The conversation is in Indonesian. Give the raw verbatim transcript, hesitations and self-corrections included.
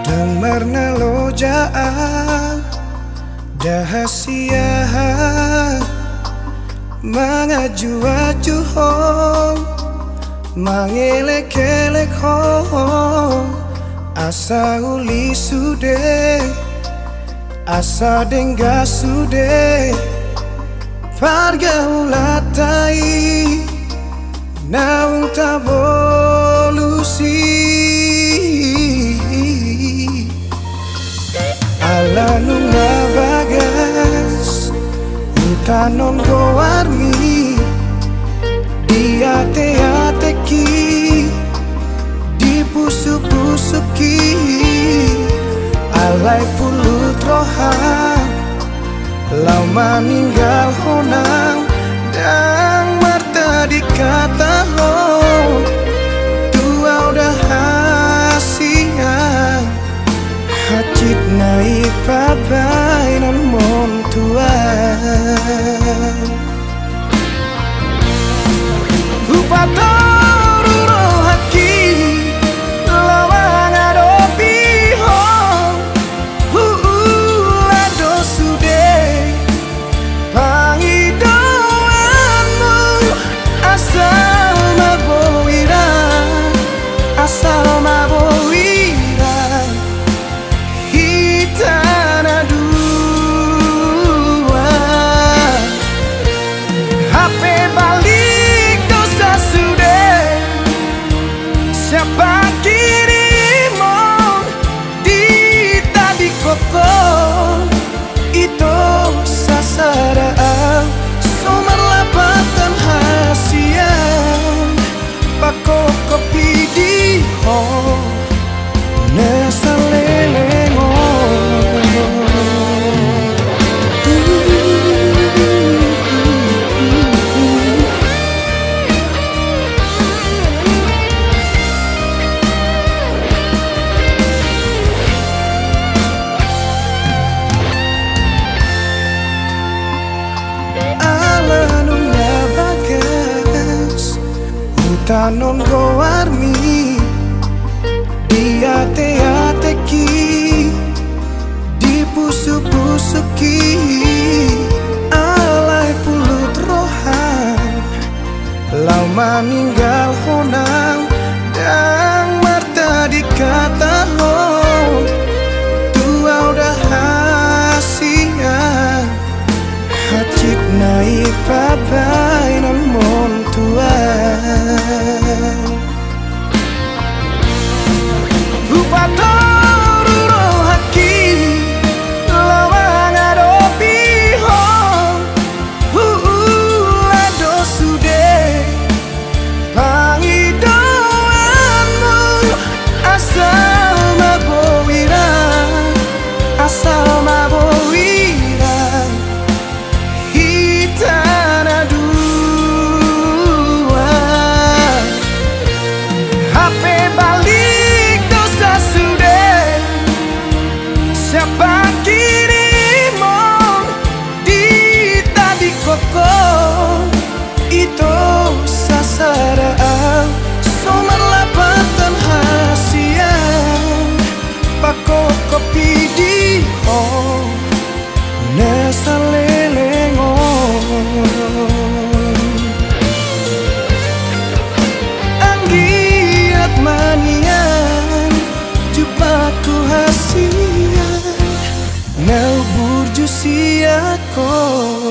Dengarna lojaan dahasia mangaju-aju hong mangelek-elek hong asa uli sude asa dengga sude pargaulatai naung tabolusi ala nunga bagas utanon goarmi diate-ateki dipusuk-pusuki alai pulut rohang lau maninggal honang dan marta dikata ho tua udah hasian hacit naik pabai non mon tuan Upatoru rohaki lawang adopi hong Huulado sude pangidoanmu asal mabowiran asal mabowiran hitana dua H P balik dosa sudah siapa kirimu di tadi koko itu sasaraan sumber lapatan hasian pako kopi di ho nesa lelengo tanon goarmi diate-ateki dipusuk-pusuki alai pulut rohan lau maninggal honang dan marta dikata ho tua udah hasian hacit naik pabai non mon tuan Upatoru rohaki lawang adopi hong Huulado sude pangidoanmu asal mabowiran asal mabowiran hitana dua H P balik dosa sudah siapa kirimu di tadi koko itu sasaraan sumber lapatan hasian pako kopi di ho nesa lelengo anggiat manian jupaku hasian nau burju siako